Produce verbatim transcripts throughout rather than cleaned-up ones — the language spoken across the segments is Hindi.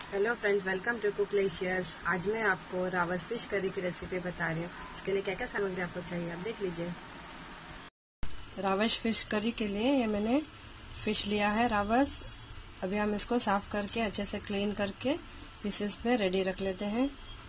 Hello friends, welcome to Cooklicious. आज मैं आपको रावस फिश करी की रेसिपी बता रही हूँ। इसके लिए क्या क्या सामग्री आपको चाहिए आप देख लीजिए। रावस फिश करी के लिए ये मैंने फिश लिया है रावस। अभी हम इसको साफ करके अच्छे से क्लीन करके पीसेस में रेडी रख लेते हैं।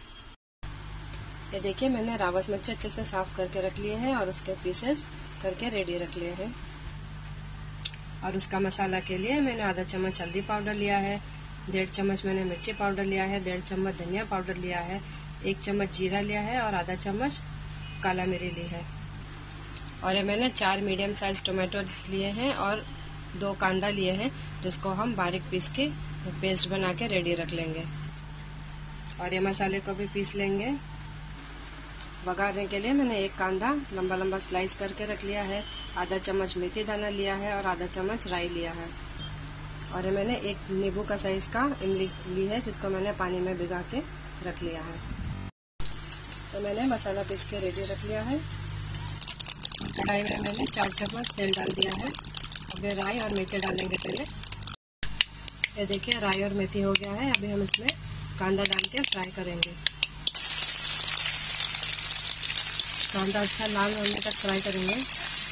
ये देखिए, मैंने रावस मच्छी अच्छे से साफ करके रख लिए हैं और उसके पीसेस करके रेडी रख लिए हैं। और उसका मसाला के लिए मैंने आधा चम्मच हल्दी पाउडर लिया है, डेढ़ चम्मच मैंने मिर्ची पाउडर लिया है, डेढ़ चम्मच धनिया पाउडर लिया है, एक चम्मच जीरा लिया है और आधा चम्मच काला मिरी ली है। और ये मैंने चार मीडियम साइज टोमेटो लिए हैं और दो कांदा लिए हैं, जिसको हम बारीक पीस के पेस्ट बना के रेडी रख लेंगे। और ये मसाले को भी पीस लेंगे। बघारने के लिए मैंने एक कांदा लंबा लंबा स्लाइस करके रख लिया है, आधा चम्मच मेथी दाना लिया है और आधा चम्मच राई लिया है। और ये मैंने एक नींबू का साइज का इमली ली है, जिसको मैंने पानी में भिगा के रख लिया है। तो मैंने मसाला पीस के रेडी रख लिया है। कढ़ाई में मैंने चार चम्मच तेल डाल दिया है। अब ये राई और मेथी डालेंगे पहले। ये देखिए, राई और मेथी हो गया है। अभी हम इसमें कांदा डाल के फ्राई करेंगे। कांदा अच्छा लाल होने तक फ्राई करेंगे।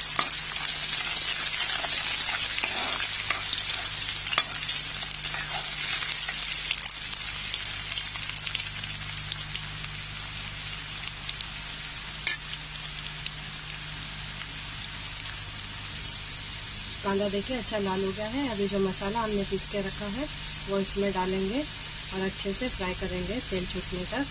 कांदा देखिए अच्छा लाल हो गया है। अभी जो मसाला हमने पीस के रखा है वो इसमें डालेंगे और अच्छे से फ्राई करेंगे तेल छूटने तक।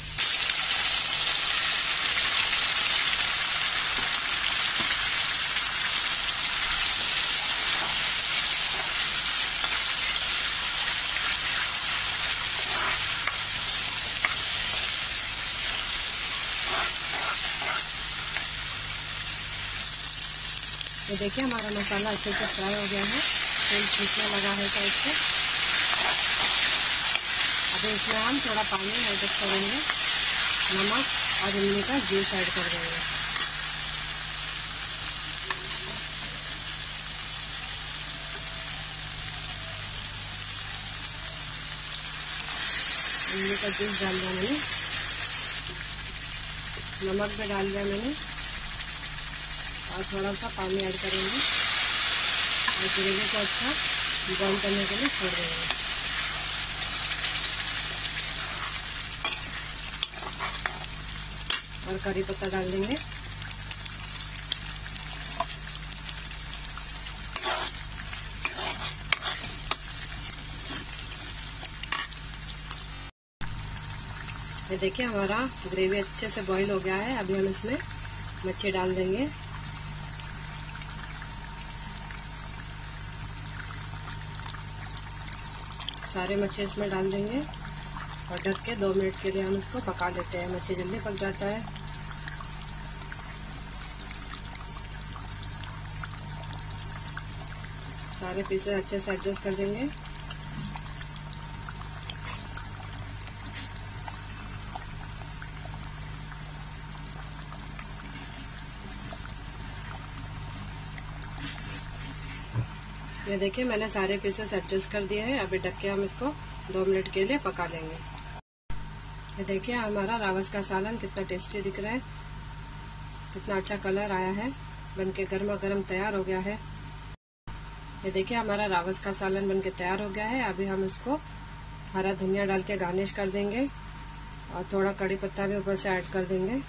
तो देखिए, हमारा मसाला अच्छे से फ्राई हो गया है, तेल छूटने लगा है साइड से। अभी इसमें हम थोड़ा पानी ऐड करेंगे, नमक और इमली का जूस ऐड कर देंगे। इमली का जूस डाल दिया मैंने, नमक भी डाल दिया मैंने और थोड़ा सा पानी ऐड करेंगे और ग्रेवी को अच्छा बॉईल करने के लिए छोड़ देंगे। और करी पत्ता डाल देंगे। ये देखिए, हमारा ग्रेवी अच्छे से बॉईल हो गया है। अभी हम इसमें मच्छी डाल देंगे। सारे मच्छी इसमें डाल देंगे और ढक के दो मिनट के लिए हम इसको पका लेते हैं। मच्छी जल्दी पक जाता है। सारे पीसेस अच्छे से एडजस्ट कर देंगे। ये देखिए, मैंने सारे पीसेस एडजस्ट कर दिए हैं। अभी ढक के हम इसको दो मिनट के लिए पका लेंगे। ये देखिए, हमारा रावस का सालन कितना टेस्टी दिख रहा है, कितना अच्छा कलर आया है, बनके गर्मा गर्म तैयार हो गया है। ये देखिए, हमारा रावस का सालन बनके तैयार हो गया है। अभी हम इसको हरा धनिया डाल के गार्निश कर देंगे और थोड़ा कड़ी पत्ता भी ऊपर से ऐड कर देंगे।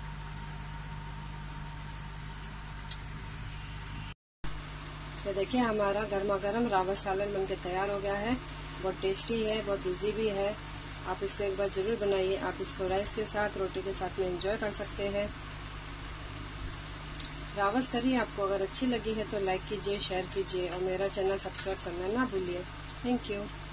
तो देखिए, हमारा गर्मा गर्म रावस सालन बनके तैयार हो गया है। बहुत टेस्टी है, बहुत इजी भी है। आप इसको एक बार जरूर बनाइए। आप इसको राइस के साथ, रोटी के साथ में एंजॉय कर सकते हैं। रावस करी आपको अगर अच्छी लगी है तो लाइक कीजिए, शेयर कीजिए और मेरा चैनल सब्सक्राइब करना ना भूलिए। Thank you.